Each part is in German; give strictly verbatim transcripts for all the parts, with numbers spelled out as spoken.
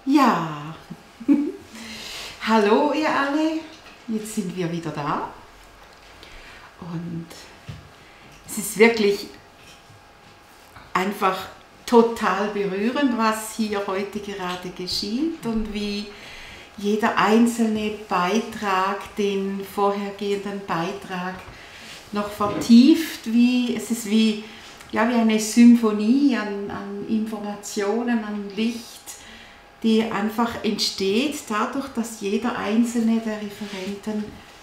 Ja, hallo ihr alle, jetzt sind wir wieder da und es ist wirklich einfach total berührend, was hier heute gerade geschieht und wie jeder einzelne Beitrag den vorhergehenden Beitrag noch vertieft, wie, es ist wie, ja, wie eine Symphonie an, an Informationen, an Licht, die einfach entsteht dadurch, dass jeder einzelne der Referenten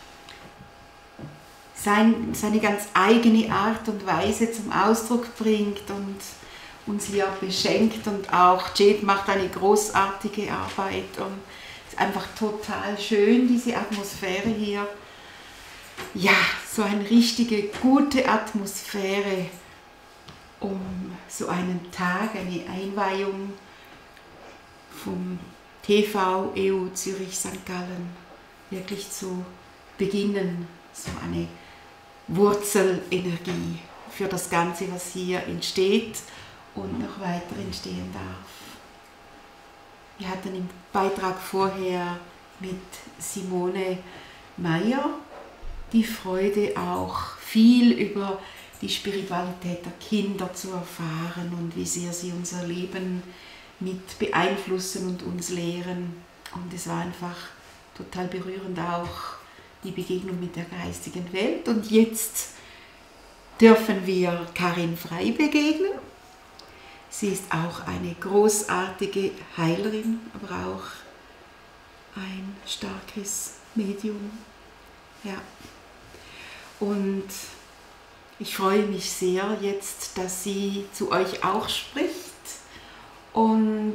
sein, seine ganz eigene Art und Weise zum Ausdruck bringt und uns hier beschenkt. Und auch Jade macht eine großartige Arbeit und es ist einfach total schön, diese Atmosphäre hier. Ja, so eine richtige gute Atmosphäre, um so einen Tag, eine Einweihung vom T V E U Zürich Sankt Gallen wirklich zu beginnen. So eine Wurzelenergie für das Ganze, was hier entsteht und noch weiter entstehen darf. Wir hatten im Beitrag vorher mit Simone Meyer die Freude, auch viel über die Spiritualität der Kinder zu erfahren und wie sehr sie unser Leben mit beeinflussen und uns lehren. Und es war einfach total berührend auch die Begegnung mit der geistigen Welt. Und jetzt dürfen wir Karin Frey begegnen. Sie ist auch eine großartige Heilerin, aber auch ein starkes Medium. Ja. Und ich freue mich sehr jetzt, dass sie zu euch auch spricht. Und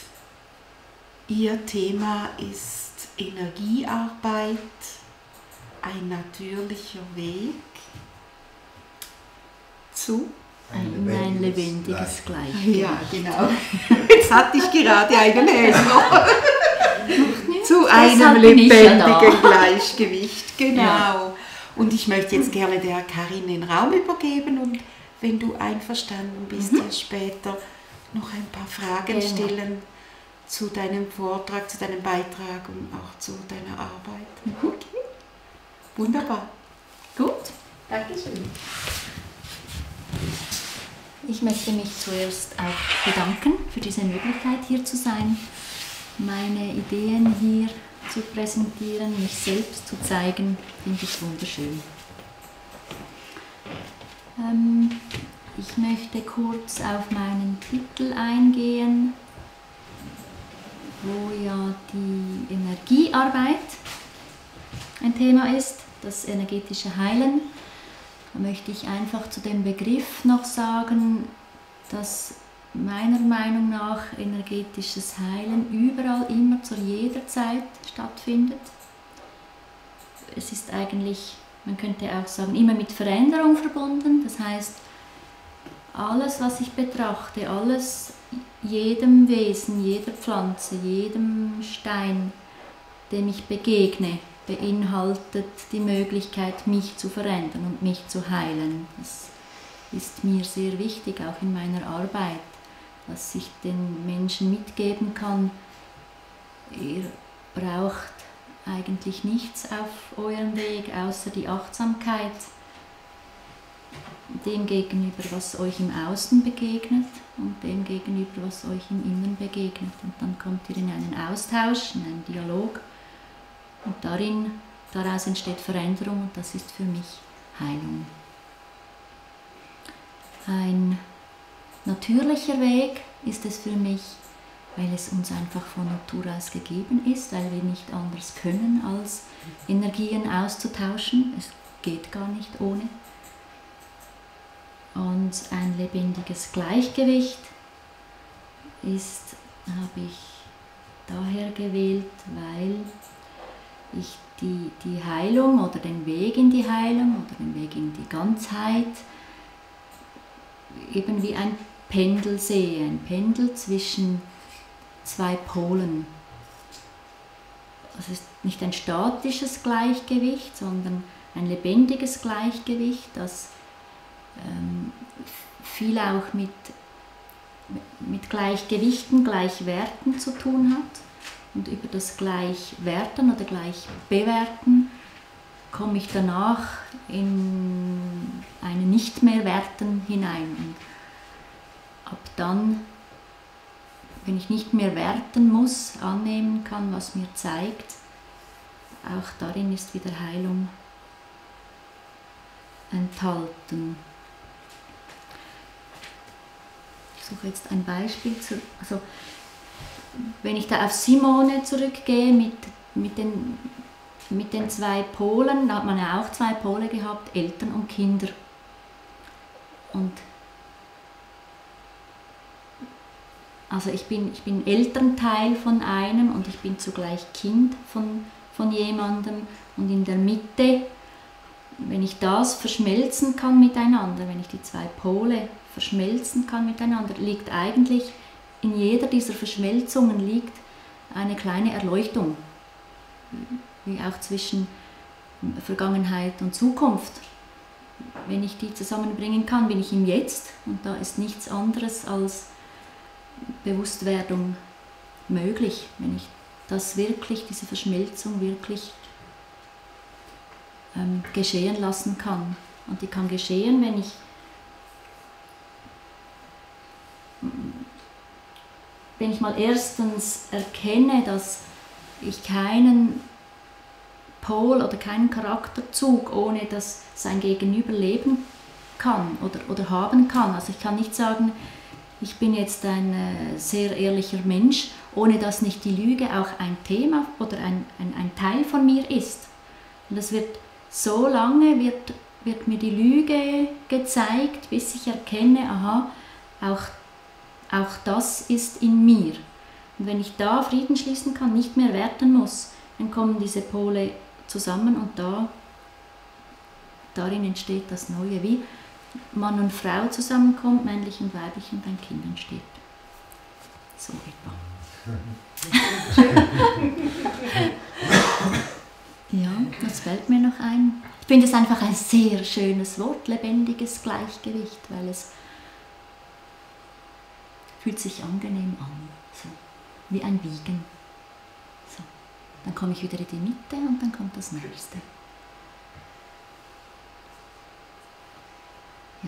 ihr Thema ist Energiearbeit, ein natürlicher Weg zu ein lebendiges, ein lebendiges Gleichgewicht. Gleich. Ja, genau. Jetzt hatte ich gerade einen Häser. Zu einem lebendigen ja Gleichgewicht, genau. Ja. Und ich möchte jetzt gerne der Karin den Raum übergeben und wenn du einverstanden bist, mhm. erst später noch ein paar Fragen genau. stellen zu deinem Vortrag, zu deinem Beitrag und auch zu deiner Arbeit. Mhm. Okay. Wunderbar. Gut. Dankeschön. Ich möchte mich zuerst auch bedanken für diese Möglichkeit, hier zu sein, meine Ideen hier zu präsentieren, mich selbst zu zeigen, finde ich wunderschön. Ähm, Ich möchte kurz auf meinen Titel eingehen, wo ja die Energiearbeit ein Thema ist, das energetische Heilen. Da möchte ich einfach zu dem Begriff noch sagen, dass meiner Meinung nach energetisches Heilen überall, immer, zu jeder Zeit stattfindet. Es ist eigentlich, man könnte auch sagen, immer mit Veränderung verbunden, das heißt, alles, was ich betrachte, alles, jedem Wesen, jeder Pflanze, jedem Stein, dem ich begegne, beinhaltet die Möglichkeit, mich zu verändern und mich zu heilen. Das ist mir sehr wichtig, auch in meiner Arbeit, dass ich den Menschen mitgeben kann, ihr braucht eigentlich nichts auf eurem Weg, außer die Achtsamkeit dem gegenüber, was euch im Außen begegnet und dem gegenüber, was euch im Inneren begegnet. Und dann kommt ihr in einen Austausch, in einen Dialog und darin, daraus entsteht Veränderung und das ist für mich Heilung. Ein natürlicher Weg ist es für mich, weil es uns einfach von Natur aus gegeben ist, weil wir nicht anders können, als Energien auszutauschen. Es geht gar nicht ohne. Und ein lebendiges Gleichgewicht ist, habe ich daher gewählt, weil ich die, die Heilung oder den Weg in die Heilung oder den Weg in die Ganzheit eben wie ein Pendel sehe, ein Pendel zwischen zwei Polen. Es ist nicht ein statisches Gleichgewicht, sondern ein lebendiges Gleichgewicht, das ähm, viel auch mit mit Gleichgewichten, Gleichwerten zu tun hat. Und über das Gleichwerten oder Gleichbewerten komme ich danach in ein Nicht-mehr-Werten hinein. Und ab dann, wenn ich nicht mehr werten muss, annehmen kann, was mir zeigt, auch darin ist wieder Heilung enthalten. Ich suche jetzt ein Beispiel. Zu, also, wenn ich da auf Simone zurückgehe mit, mit, den, mit den zwei Polen, da hat man ja auch zwei Pole gehabt, Eltern und Kinder. Und also ich bin, ich bin Elternteil von einem und ich bin zugleich Kind von, von jemandem. Und in der Mitte, wenn ich das verschmelzen kann miteinander, wenn ich die zwei Pole verschmelzen kann miteinander, liegt eigentlich in jeder dieser Verschmelzungen liegt eine kleine Erleuchtung, wie auch zwischen Vergangenheit und Zukunft. Wenn ich die zusammenbringen kann, bin ich im Jetzt und da ist nichts anderes als Bewusstwerdung möglich, wenn ich das wirklich, diese Verschmelzung wirklich ähm, geschehen lassen kann. Und die kann geschehen, wenn ich wenn ich mal erstens erkenne, dass ich keinen Pol oder keinen Charakterzug ohne dass sein Gegenüber leben kann oder, oder haben kann. Also ich kann nicht sagen, ich bin jetzt ein äh, sehr ehrlicher Mensch, ohne dass nicht die Lüge auch ein Thema oder ein, ein, ein Teil von mir ist. Und das wird so lange, wird, wird mir die Lüge gezeigt, bis ich erkenne, aha, auch Auch das ist in mir. Und wenn ich da Frieden schließen kann, nicht mehr werten muss, dann kommen diese Pole zusammen und da, darin entsteht das Neue, wie Mann und Frau zusammenkommt, männlich und weiblich und ein Kind entsteht. So etwa. Ja, das fällt mir noch ein. Ich finde es einfach ein sehr schönes Wort, lebendiges Gleichgewicht, weil es fühlt sich angenehm an, so wie ein Wiegen. So. Dann komme ich wieder in die Mitte und dann kommt das Nächste. Ja.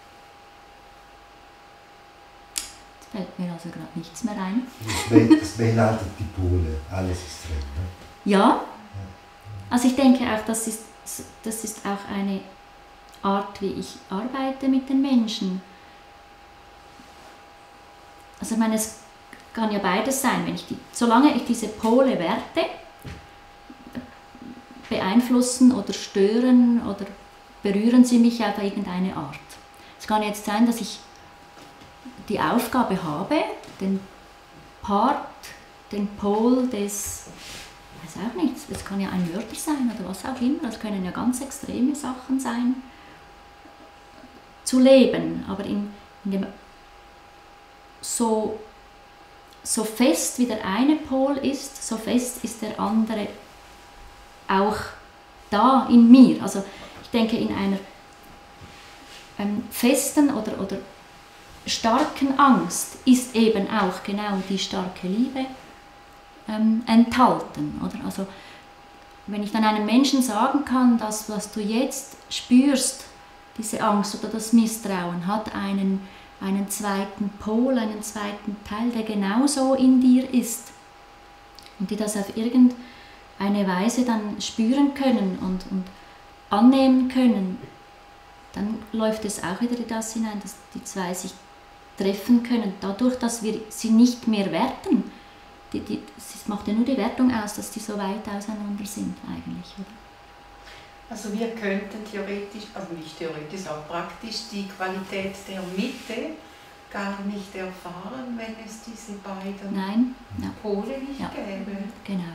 Jetzt fällt mir also gerade nichts mehr ein. Es beinhaltet die Pole, alles ist drin. Ne? Ja, also ich denke auch, das ist, das ist auch eine Art, wie ich arbeite mit den Menschen. Also ich meine, es kann ja beides sein, wenn ich die, solange ich diese Pole werte, beeinflussen oder stören oder berühren sie mich auf irgendeine Art. Es kann jetzt sein, dass ich die Aufgabe habe, den Part, den Pol des, ich weiß auch nicht, das kann ja ein Mörder sein oder was auch immer, das können ja ganz extreme Sachen sein, zu leben, aber in, in dem So, so fest wie der eine Pol ist, so fest ist der andere auch da in mir. Also ich denke, in einer ähm, festen oder, oder starken Angst ist eben auch genau die starke Liebe ähm, enthalten. Oder? Also wenn ich dann einem Menschen sagen kann, dass was du jetzt spürst, diese Angst oder das Misstrauen, hat einen einen zweiten Pol, einen zweiten Teil, der genauso in dir ist und die das auf irgendeine Weise dann spüren können und, und annehmen können, dann läuft es auch wieder in das hinein, dass die zwei sich treffen können, dadurch, dass wir sie nicht mehr werten. Die, die, es macht ja nur die Wertung aus, dass die so weit auseinander sind eigentlich, oder? Also wir könnten theoretisch, also nicht theoretisch, auch praktisch die Qualität der Mitte gar nicht erfahren, wenn es diese beiden Nein, ja. Pole nicht Ja. gäbe. Genau.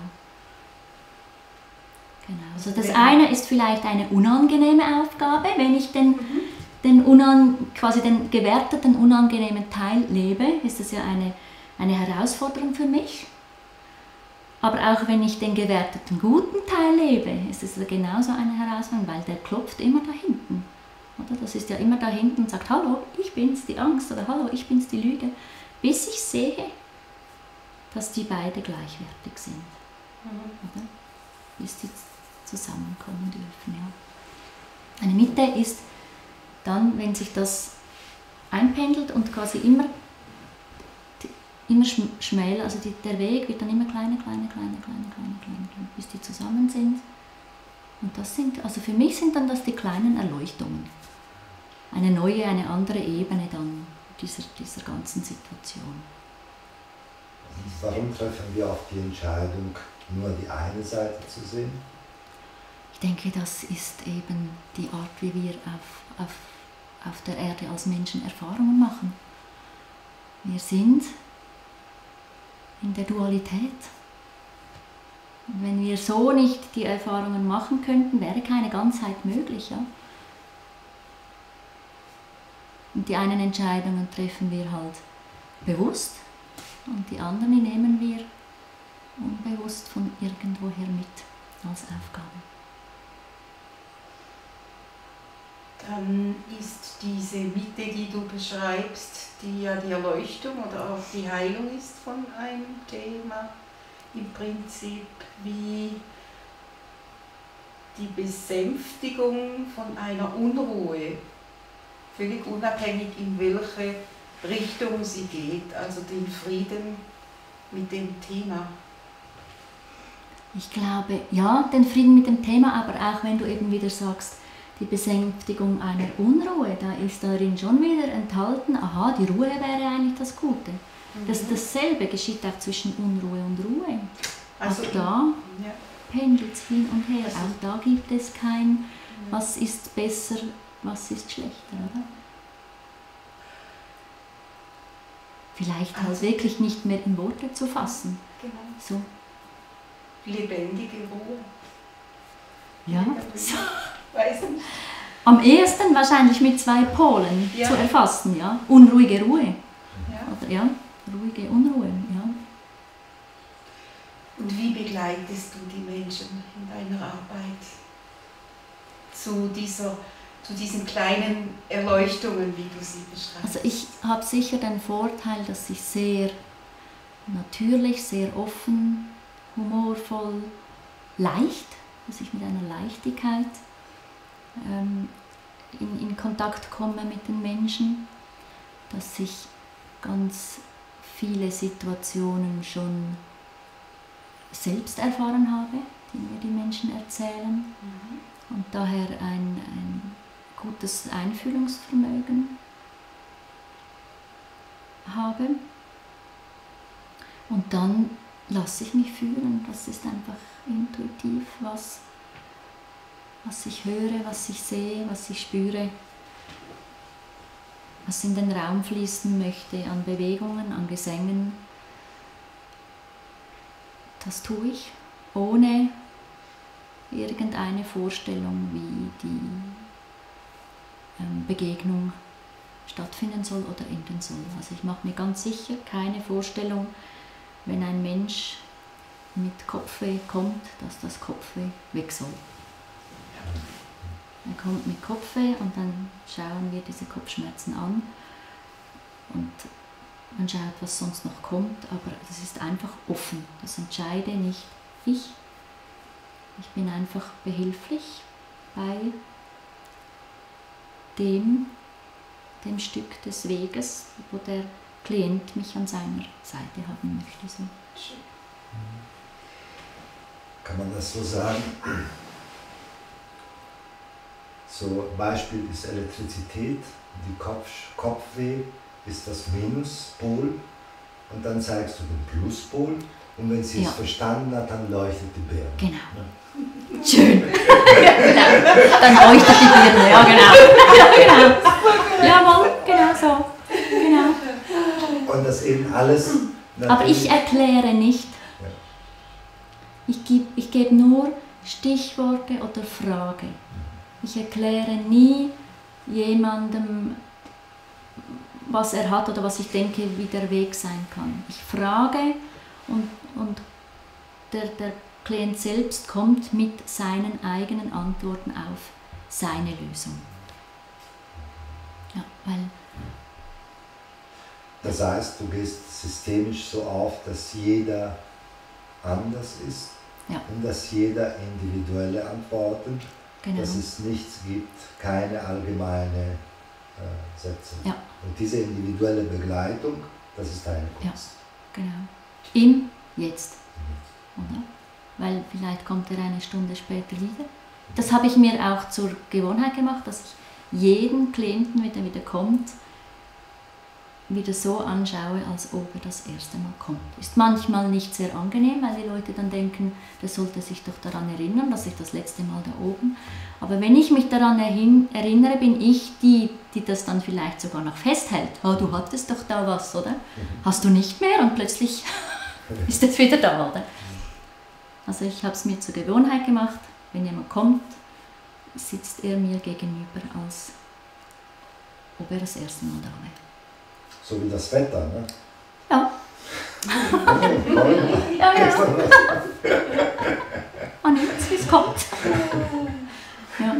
Genau. Also das eine ist vielleicht eine unangenehme Aufgabe, wenn ich den, mhm. den, unan, quasi den gewerteten, unangenehmen Teil lebe, ist das ja eine, eine Herausforderung für mich. Aber auch wenn ich den gewerteten guten Teil lebe, ist es genauso eine Herausforderung, weil der klopft immer da hinten. Oder? Das ist ja immer da hinten und sagt, hallo, ich bin's, die Angst, oder hallo, ich bin's, die Lüge. bis ich sehe, dass die beide gleichwertig sind. Mhm. Oder? Bis die zusammenkommen dürfen. Ja. Eine Mitte ist dann, wenn sich das einpendelt und quasi immer, immer schmäler, also die, der Weg wird dann immer kleiner, kleiner, kleiner, kleiner, kleiner, kleiner, kleiner, bis die zusammen sind. Und das sind, also für mich sind dann das die kleinen Erleuchtungen. Eine neue, eine andere Ebene dann dieser, dieser ganzen Situation. Warum treffen wir auf die Entscheidung, nur die eine Seite zu sehen? Ich denke, das ist eben die Art, wie wir auf, auf, auf der Erde als Menschen Erfahrungen machen. Wir sind in der Dualität. Und wenn wir so nicht die Erfahrungen machen könnten, wäre keine Ganzheit möglich. Ja? Und die einen Entscheidungen treffen wir halt bewusst und die anderen die nehmen wir unbewusst von irgendwoher mit als Aufgabe. Dann ist diese Mitte, die du beschreibst, die ja die Erleuchtung oder auch die Heilung ist von einem Thema, im Prinzip wie die Besänftigung von einer Unruhe, völlig unabhängig in welche Richtung sie geht, also den Frieden mit dem Thema. Ich glaube, ja, den Frieden mit dem Thema, aber auch wenn du eben wieder sagst, die Besänftigung einer Unruhe, da ist darin schon wieder enthalten, aha, die Ruhe wäre eigentlich das Gute. Mhm. Das, dasselbe geschieht auch zwischen Unruhe und Ruhe. Also auch da ja. pendelt es hin und her, also auch da gibt es kein, was ist besser, was ist schlechter, oder? Vielleicht also halt wirklich nicht mehr in Worte zu fassen. Genau. So. Lebendige Ruhe. Ja. So. Weiß nicht. Am ehesten wahrscheinlich mit zwei Polen ja. zu erfassen, ja. Unruhige Ruhe. Ja. Oder ja, ruhige Unruhe, ja. Und wie begleitest du die Menschen in deiner Arbeit zu dieser, zu diesen kleinen Erleuchtungen, wie du sie beschreibst? Also ich habe sicher den Vorteil, dass ich sehr natürlich, sehr offen, humorvoll, leicht, dass ich mit einer Leichtigkeit ähm, in, in Kontakt komme mit den Menschen, dass ich ganz viele Situationen schon selbst erfahren habe, die mir die Menschen erzählen, mhm. und daher ein, ein gutes Einfühlungsvermögen habe. Und dann lasse ich mich führen, das ist einfach intuitiv, was, was ich höre, was ich sehe, was ich spüre, was in den Raum fließen möchte an Bewegungen, an Gesängen. Das tue ich, ohne irgendeine Vorstellung, wie die ähm, Begegnung stattfinden soll oder enden soll. Also ich mache mir ganz sicher keine Vorstellung, wenn ein Mensch mit Kopfweh kommt, dass das Kopfweh weg soll. Er kommt mit Kopfweh und dann schauen wir diese Kopfschmerzen an und man schaut, was sonst noch kommt, aber das ist einfach offen. Das entscheide nicht ich. Ich bin einfach behilflich bei dem, dem Stück des Weges, wo der Klient mich an seiner Seite haben möchte. So. Kann man das so sagen? So Beispiel ist Elektrizität, die Kopf, Kopfweh ist das Minuspol und dann zeigst du den Pluspol und wenn sie ja. es verstanden hat, dann leuchtet die Birne. Genau. Ja. Schön. Ja, genau. Dann leuchtet die Birne, ja genau. Ja, genau. Jawohl, genau so. Genau. Und das eben alles... Aber ich erkläre nicht. Ja. Ich gebe ich geb nur Stichworte oder Frage. Ich erkläre nie jemandem, was er hat oder was ich denke, wie der Weg sein kann. Ich frage und, und der, der Klient selbst kommt mit seinen eigenen Antworten auf seine Lösung. Ja, weil Das heißt, du gehst systemisch so auf, dass jeder anders ist Ja. und dass jeder individuelle Antworten, Genau. dass es nichts gibt, keine allgemeine äh, Sätze. Ja. Und diese individuelle Begleitung, das ist deine Ja. Kunst. Genau. Im Jetzt. Oder? Weil vielleicht kommt er eine Stunde später wieder. Das habe ich mir auch zur Gewohnheit gemacht, dass ich jeden Klienten, wenn er wieder kommt, wieder so anschaue, als ob er das erste Mal kommt. Ist manchmal nicht sehr angenehm, weil die Leute dann denken, der sollte sich doch daran erinnern, dass ich das letzte Mal da oben. Aber wenn ich mich daran erinnere, bin ich die, die das dann vielleicht sogar noch festhält. Oh, du hattest doch da was, oder? Hast du nicht mehr? Und plötzlich ist es wieder da, oder? Also ich habe es mir zur Gewohnheit gemacht, wenn jemand kommt, sitzt er mir gegenüber, als ob er das erste Mal da wäre. So wie das Wetter, ne? Ja. Ja, ja. Man nimmt es, wie es kommt. Ja.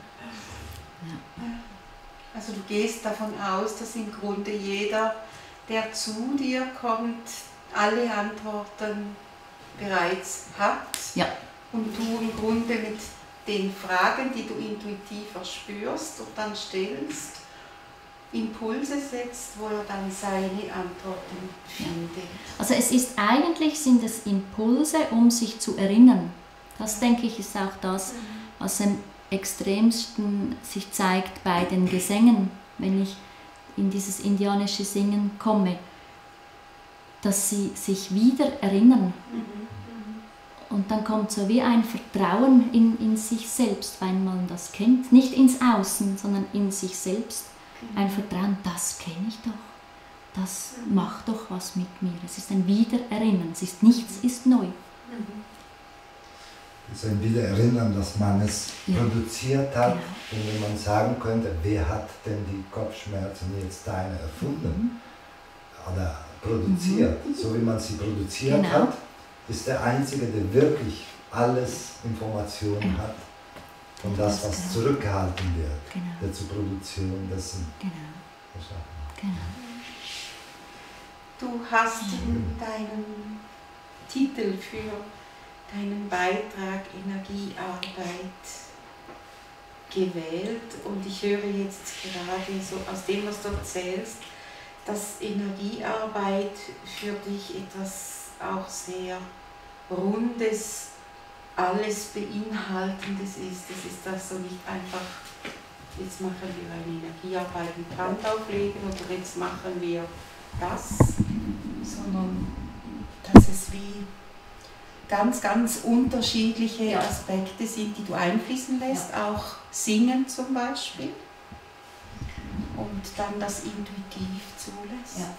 Also du gehst davon aus, dass im Grunde jeder, der zu dir kommt, alle Antworten bereits hat. Ja. Und du im Grunde mit den Fragen, die du intuitiv verspürst und dann stellst, Impulse setzt, wo er dann seine Antworten findet. Also es ist eigentlich, sind es Impulse, um sich zu erinnern. Das, denke ich, ist auch das, was am extremsten sich zeigt bei den Gesängen, wenn ich in dieses indianische Singen komme, dass sie sich wieder erinnern. Und dann kommt so wie ein Vertrauen in, in sich selbst, weil man das kennt. Nicht ins Außen, sondern in sich selbst. Ein Vertrauen, das kenne ich doch. Das macht doch was mit mir. Es ist ein Wiedererinnern. Es ist nichts ist neu. Es ist ein Wiedererinnern, dass man es Ja. produziert hat. Genau. Und wenn man sagen könnte, wer hat denn die Kopfschmerzen jetzt deine erfunden oder produziert, so wie man sie produziert Genau. hat, ist der Einzige, der wirklich alles Informationen hat von das, was Genau. zurückgehalten wird, Genau. der zur Produktion dessen Genau. geschaffen. Genau. Du hast in deinem Titel für deinen Beitrag Energiearbeit gewählt und ich höre jetzt gerade so aus dem, was du erzählst, dass Energiearbeit für dich etwas auch sehr Rundes, alles Beinhaltendes ist. Das ist das so nicht einfach, jetzt machen wir eine Energiearbeit mit Hand auflegen oder jetzt machen wir das, sondern dass es wie ganz, ganz unterschiedliche Ja. Aspekte sind, die du einfließen lässt, auch Singen zum Beispiel und dann das intuitiv zulässt. Ja.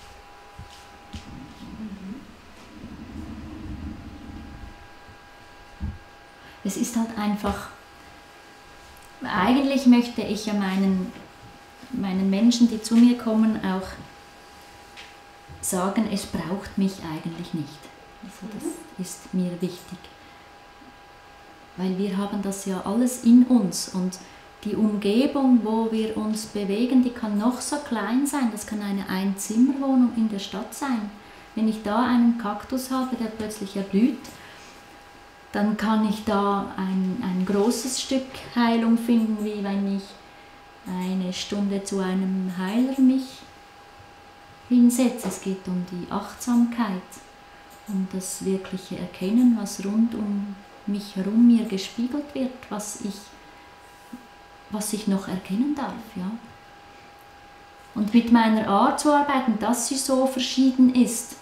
Es ist halt einfach, eigentlich möchte ich ja meinen, meinen Menschen, die zu mir kommen, auch sagen, es braucht mich eigentlich nicht. Also das ist mir wichtig. Weil wir haben das ja alles in uns und die Umgebung, wo wir uns bewegen, die kann noch so klein sein. Das kann eine Einzimmerwohnung in der Stadt sein. Wenn ich da einen Kaktus habe, der plötzlich erblüht, dann kann ich da ein, ein großes Stück Heilung finden, wie wenn ich eine Stunde zu einem Heiler mich hinsetze. Es geht um die Achtsamkeit, um das wirkliche Erkennen, was rund um mich herum mir gespiegelt wird, was ich, was ich noch erkennen darf. Ja. Und mit meiner Art zu arbeiten, dass sie so verschieden ist,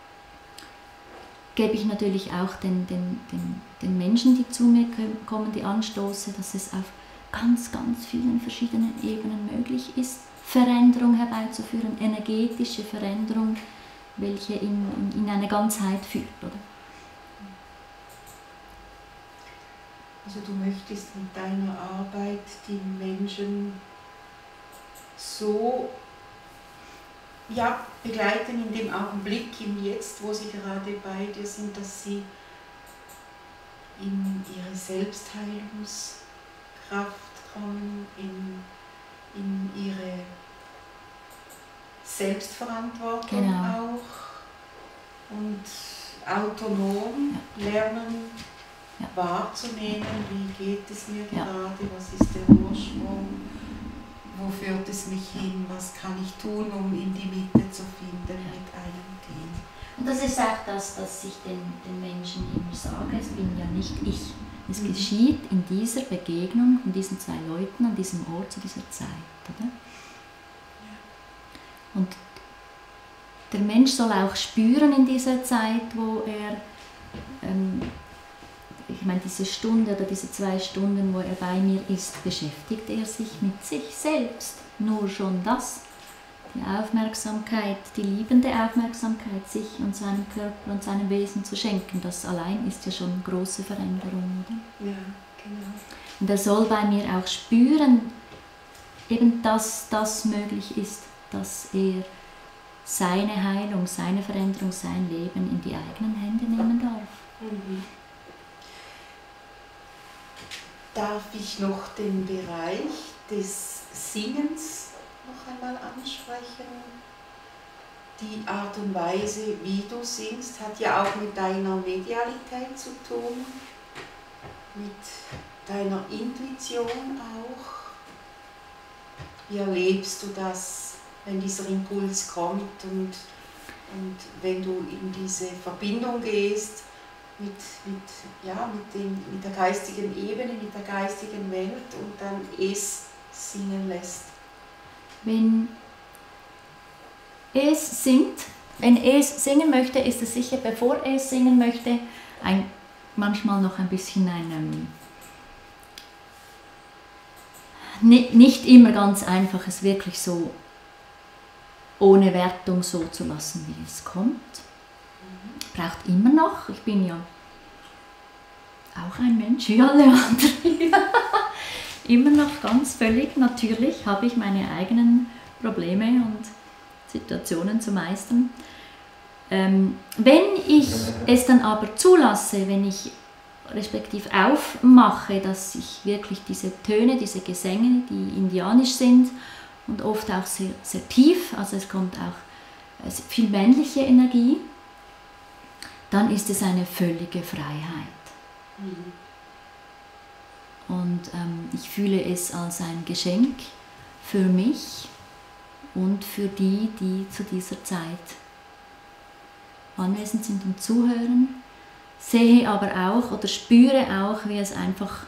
gebe ich natürlich auch den, den, den, den Menschen, die zu mir kommen, die Anstoße, dass es auf ganz, ganz vielen verschiedenen Ebenen möglich ist, Veränderung herbeizuführen, energetische Veränderung, welche in, in, in eine Ganzheit führt. Oder? Also du möchtest mit deiner Arbeit die Menschen so ja, begleiten in dem Augenblick, im Jetzt, wo sie gerade bei dir sind, dass sie in ihre Selbstheilungskraft kommen, in, in ihre Selbstverantwortung Genau. auch und autonom ja. lernen ja. wahrzunehmen, wie geht es mir ja. gerade, was ist der Ursprung, wo führt es mich hin, was kann ich tun, um in die Mitte zu finden ja. mit einem Team. Und das ist auch das, was ich den, den Menschen immer sage, es bin ja nicht ich. Es mhm. geschieht in dieser Begegnung von diesen zwei Leuten an diesem Ort zu dieser Zeit. Oder? Ja. Und der Mensch soll auch spüren in dieser Zeit, wo er, ähm, ich meine diese Stunde oder diese zwei Stunden, wo er bei mir ist, beschäftigt er sich mit sich selbst. Nur schon das, die Aufmerksamkeit, die liebende Aufmerksamkeit, sich und seinem Körper und seinem Wesen zu schenken, das allein ist ja schon eine große Veränderung, oder? Ja, genau. Und er soll bei mir auch spüren, eben dass das möglich ist, dass er seine Heilung, seine Veränderung, sein Leben in die eigenen Hände nehmen darf. Mhm. Darf ich noch den Bereich des Singens noch einmal ansprechen? Die Art und Weise, wie du singst, hat ja auch mit deiner Medialität zu tun, mit deiner Intuition auch. Wie erlebst du das, wenn dieser Impuls kommt und, und wenn du in diese Verbindung gehst mit, mit, ja, mit, dem, mit der geistigen Ebene, mit der geistigen Welt und dann es singen lässt? Wenn es singt, wenn es singen möchte, ist es sicher, bevor es singen möchte, ein, manchmal noch ein bisschen ein, ähm, nicht immer ganz einfach, es wirklich so ohne Wertung so zu lassen, wie es kommt. Mhm. Braucht immer noch, ich bin ja auch ein Mensch wie alle anderen, immer noch ganz völlig natürlich habe ich meine eigenen Probleme und Situationen zu meistern. Ähm, wenn ich es dann aber zulasse, wenn ich respektiv aufmache, dass ich wirklich diese Töne, diese Gesänge, die indianisch sind, und oft auch sehr, sehr tief, also es kommt auch viel männliche Energie, dann ist es eine völlige Freiheit. Mhm. Und ähm, ich fühle es als ein Geschenk für mich und für die, die zu dieser Zeit anwesend sind und zuhören, sehe aber auch oder spüre auch, wie es einfach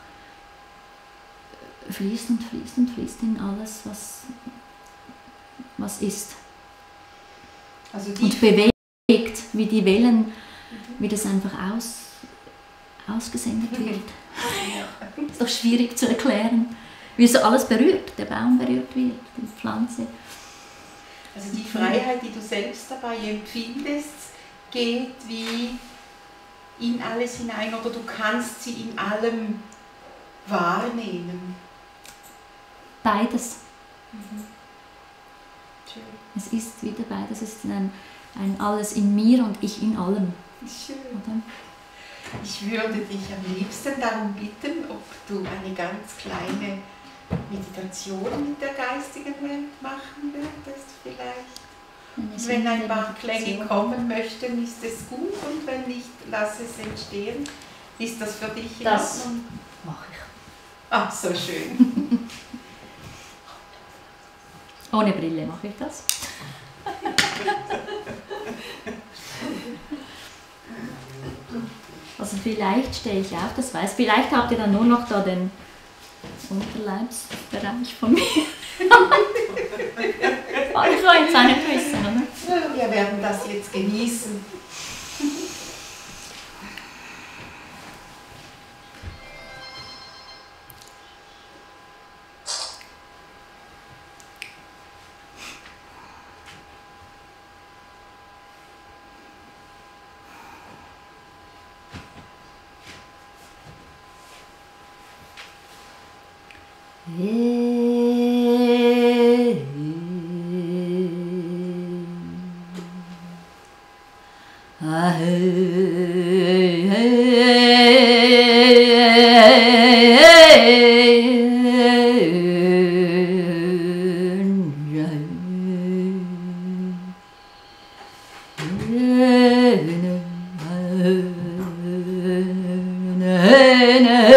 fließt und fließt und fließt in alles, was, was ist. Also die und bewegt, wie die Wellen, mhm. wie das einfach aus, ausgesendet wird. Ja. Ist doch schwierig zu erklären, wie so alles berührt, der Baum berührt wird, die Pflanze. Also die Freiheit, die du selbst dabei empfindest, geht wie in alles hinein oder du kannst sie in allem wahrnehmen. Beides. Mhm. Schön. Es ist wieder beides, es ist ein, ein alles in mir und ich in allem. Schön. Oder? Ich würde dich am liebsten darum bitten, ob du eine ganz kleine Meditation mit der geistigen Welt machen würdest vielleicht. Wenn ein paar Klänge kommen möchten, ist es gut und wenn nicht, lass es entstehen. Ist das für dich in das Ordnung? Mache ich. Ach, so schön. Ohne Brille mache ich das. Also vielleicht stehe ich auf, das weiß. Vielleicht habt ihr dann nur noch da den Unterleibsbereich von mir. Alle freuen seine Füße, oder? Wir werden das jetzt genießen.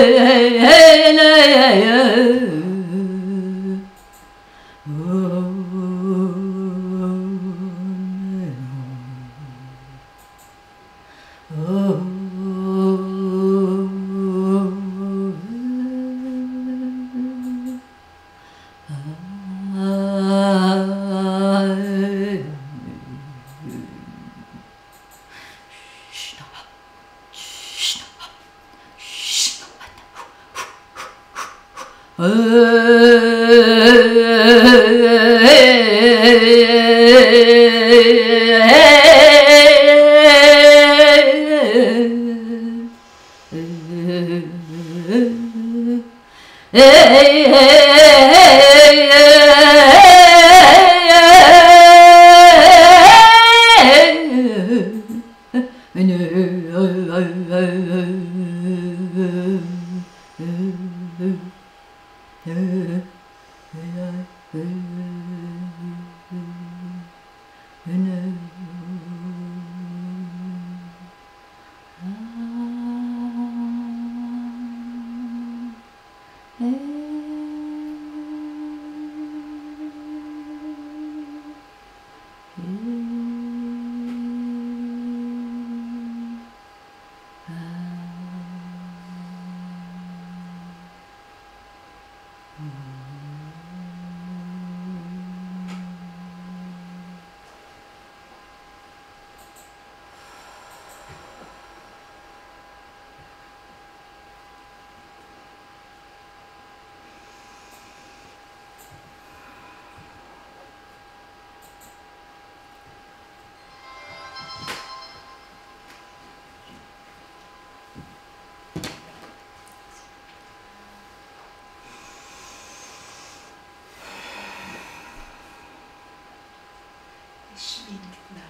Schwingt nach.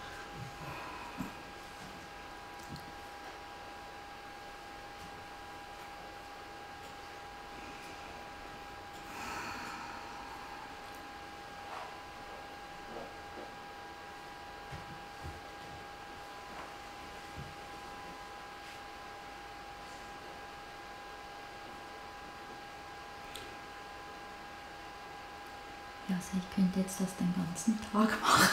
Ja, also ich könnte jetzt das den ganzen Tag machen.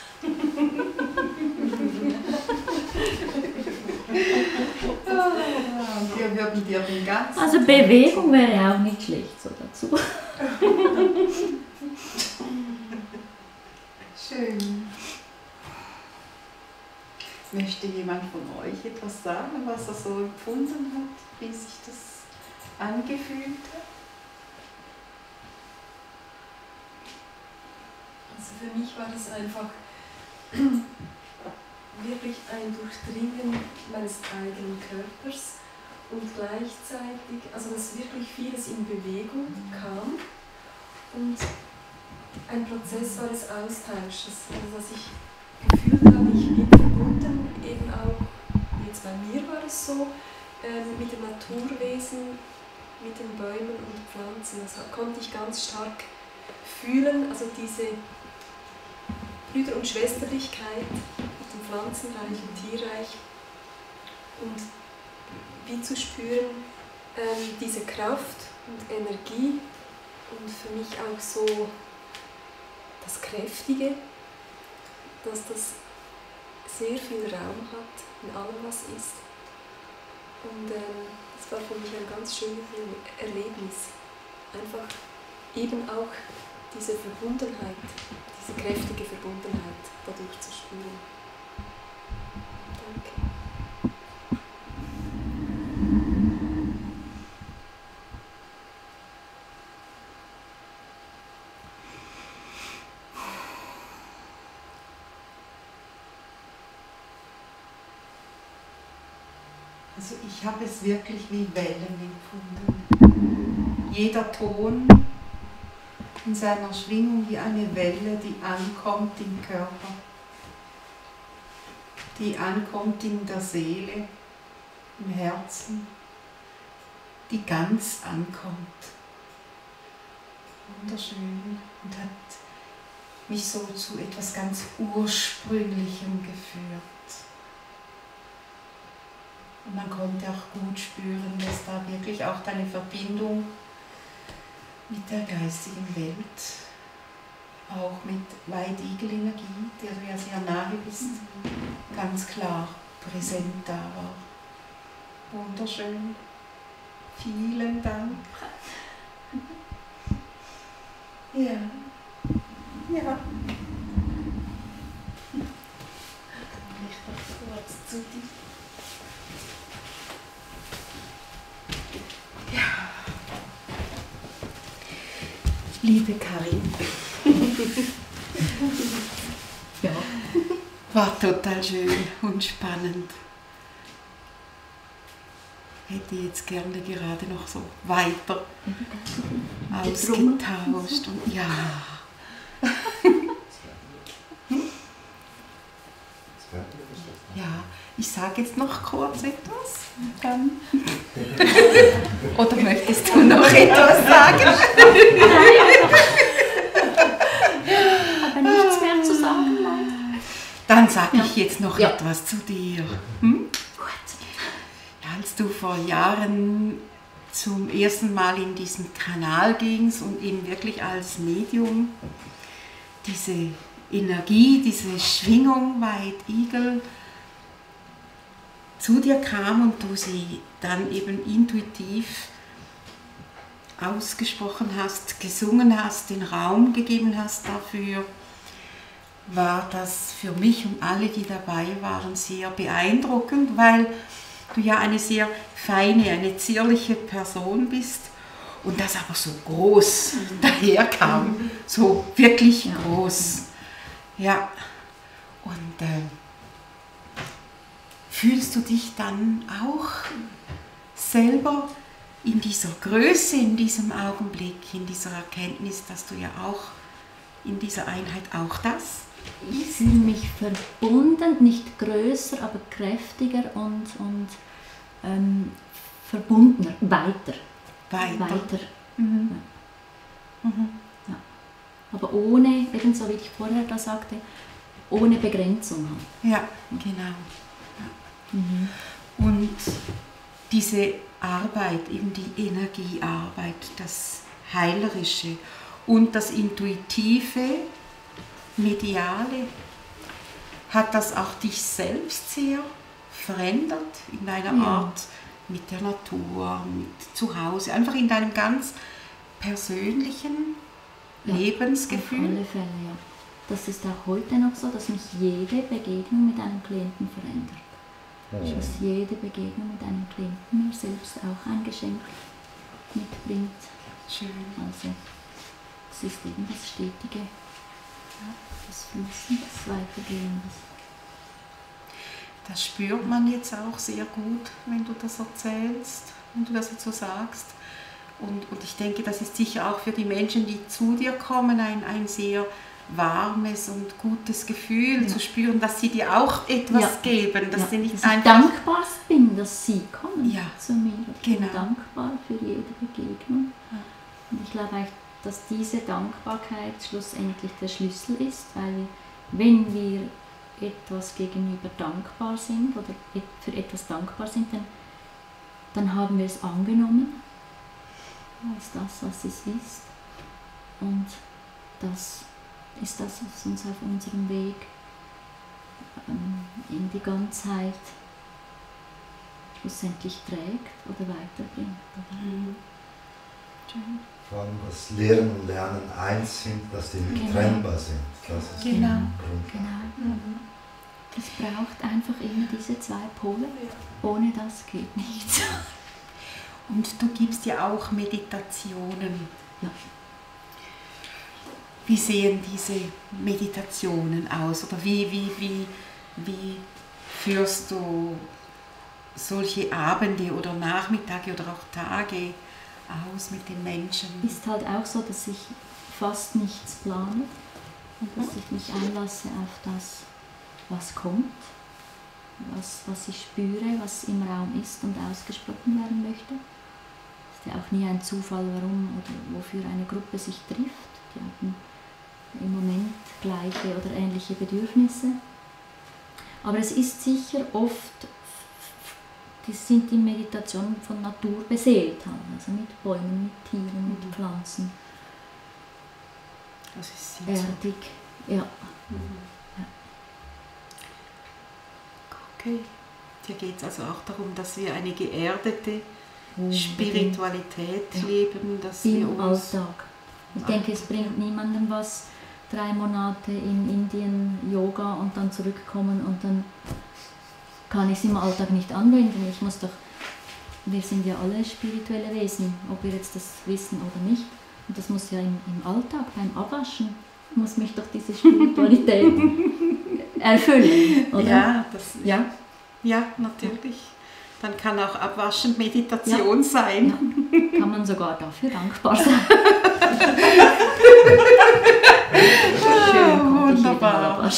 Wir würden dir den ganzen Also Bewegung wäre auch nicht schlecht so dazu. Schön. Möchte jemand von euch etwas sagen, was er so empfunden hat, wie sich das angefühlt hat? Also für mich war das einfach wirklich ein Durchdringen meines eigenen Körpers und gleichzeitig, also dass wirklich vieles in Bewegung kam und ein Prozess war des Austausches, also dass ich gefühlt habe, ich bin verbunden, eben auch, jetzt bei mir war es so, äh, mit den Naturwesen, mit den Bäumen und Pflanzen, das konnte ich ganz stark fühlen, also diese Brüder- und Schwesterlichkeit mit dem Pflanzenreich und Tierreich und wie zu spüren, ähm, diese Kraft und Energie und für mich auch so das Kräftige, dass das sehr viel Raum hat in allem, was ist. Und ähm, das war für mich ein ganz schönes Erlebnis. Einfach eben auch diese Verbundenheit, diese kräftige Verbundenheit dadurch zu spüren. Danke. Also ich habe es wirklich wie Wellen empfunden. Jeder Ton in seiner Schwingung wie eine Welle, die ankommt im Körper, die ankommt in der Seele, im Herzen, die ganz ankommt. Wunderschön und hat mich so zu etwas ganz Ursprünglichem geführt. Und man konnte auch gut spüren, dass da wirklich auch deine Verbindung mit der geistigen Welt, auch mit White Eagle Energie, der du ja sehr nahe bist, ganz klar präsent da war. Wunderschön. Vielen Dank. Ja. Ja. Ich doch kurz zu dir. Ja. Liebe Karin. Ja. War total schön und spannend. Hätte jetzt gerne gerade noch so weiter ausgetauscht. Und ja. Ja, ich sage jetzt noch kurz etwas. Dann. Oder möchtest du noch etwas sagen? Aber nichts mehr zu sagen, nein. Dann sage Ja. ich jetzt noch Ja. etwas zu dir. Hm? Als du vor Jahren zum ersten Mal in diesen Kanal gingst und eben wirklich als Medium diese Energie, diese Schwingung White Eagle zu dir kam und du sie dann eben intuitiv ausgesprochen hast, gesungen hast, den Raum gegeben hast dafür, war das für mich und alle, die dabei waren, sehr beeindruckend, weil du ja eine sehr feine, eine zierliche Person bist und das aber so groß daherkam, so wirklich Ja. groß. Ja, und äh, fühlst du dich dann auch selber in dieser Größe, in diesem Augenblick, in dieser Erkenntnis, dass du ja auch in dieser Einheit auch das? Ich fühle mich verbunden, nicht größer, aber kräftiger und, und ähm, verbundener, weiter. Weiter. weiter. Mhm. Mhm. Aber ohne, ebenso wie ich vorher da sagte, ohne Begrenzung. Ja, genau. Mhm. Und diese Arbeit, eben die Energiearbeit, das Heilerische und das Intuitive, Mediale, hat das auch dich selbst sehr verändert in deiner Ja. Art mit der Natur, mit zu Hause, einfach in deinem ganz persönlichen Ja, Auf Lebensgefühl? alle Fälle, ja. Das ist auch heute noch so, dass mich jede Begegnung mit einem Klienten verändert. Dass jede Begegnung mit einem Klienten mir selbst auch ein Geschenk mitbringt. Schön. Also es ist eben das Stetige, das Fließen, das Weitergehen. Das spürt man jetzt auch sehr gut, wenn du das erzählst, wenn du das jetzt so sagst. Und, und ich denke, das ist sicher auch für die Menschen, die zu dir kommen, ein, ein sehr warmes und gutes Gefühl, Ja. zu spüren, dass sie dir auch etwas Ja. geben, dass Ja, sie nicht dass ich einfach... dankbar bin, dass sie kommen Ja. zu mir. Ich bin Genau. dankbar für jede Begegnung. Ja. Und ich glaube eigentlich, dass diese Dankbarkeit schlussendlich der Schlüssel ist, weil wenn wir etwas gegenüber dankbar sind oder für etwas dankbar sind, dann, dann haben wir es angenommen als das, was es ist. Und das ist das, was uns auf unserem Weg ähm, in die Ganzheit schlussendlich trägt oder weiterbringt. Oder? Mhm. Schön. Vor allem das Lehren und Lernen eins sind, dass die nicht Genau. trennbar sind. Das ist Genau. die Grundlage. Genau. Mhm. Es braucht einfach immer diese zwei Pole. Ohne das geht nichts. Und du gibst ja auch Meditationen. Ja. Wie sehen diese Meditationen aus? Oder wie, wie, wie, wie führst du solche Abende oder Nachmittage oder auch Tage aus mit den Menschen? Ist halt auch so, dass ich fast nichts plane und dass ich mich einlasse auf das, was kommt, was, was ich spüre, was im Raum ist und ausgesprochen werden möchte. Es ist ja auch nie ein Zufall, warum oder wofür eine Gruppe sich trifft. Die haben im Moment gleiche oder ähnliche Bedürfnisse. Aber es ist sicher oft die sind die Meditation von Natur beseelt haben, also mit Bäumen, mit Tieren, mit Pflanzen. Das ist erdig, ja. Mhm. Ja. Okay. Hier geht es also auch darum, dass wir eine geerdete Spiritualität ja. leben, dass im wir uns Alltag. Ich denke, es bringt niemandem was, drei Monate in Indien Yoga und dann zurückkommen und dann kann ich es im Alltag nicht anwenden. Ich muss doch, wir sind ja alle spirituelle Wesen, ob wir jetzt das wissen oder nicht. Und das muss ja im, im Alltag, beim Abwaschen, muss mich doch diese Spiritualität erfüllen, oder? Ja, das, ja. ja, natürlich. Dann kann auch Abwaschen Meditation ja. sein. Ja. Kann man sogar dafür dankbar sein. Schön, wunderbar.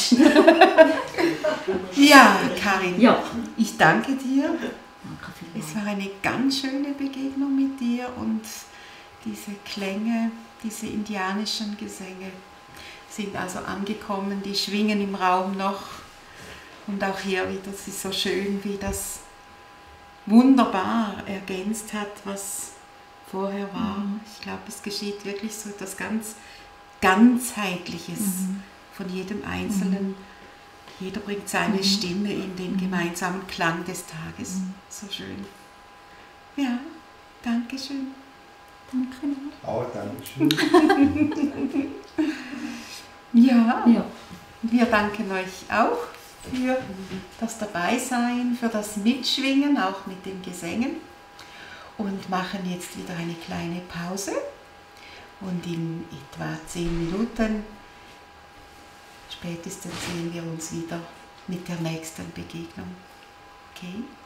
Ja, Karin, ja. ich danke dir. Danke vielmals. Es war eine ganz schöne Begegnung mit dir und diese Klänge, diese indianischen Gesänge sind also angekommen, die schwingen im Raum noch. Und auch hier wieder, es ist so schön, wie das wunderbar ergänzt hat, was vorher war. Mhm. Ich glaube, es geschieht wirklich so etwas ganz Ganzheitliches mhm. von jedem Einzelnen. Mhm. Jeder bringt seine mhm. Stimme in den gemeinsamen Klang des Tages. Mhm. So schön. Ja, danke schön. Danke. Auch danke schön. Ja, ja, wir danken euch auch für das Dabeisein, für das Mitschwingen, auch mit den Gesängen. Und machen jetzt wieder eine kleine Pause. Und in etwa zehn Minuten spätestens sehen wir uns wieder mit der nächsten Begegnung. Okay?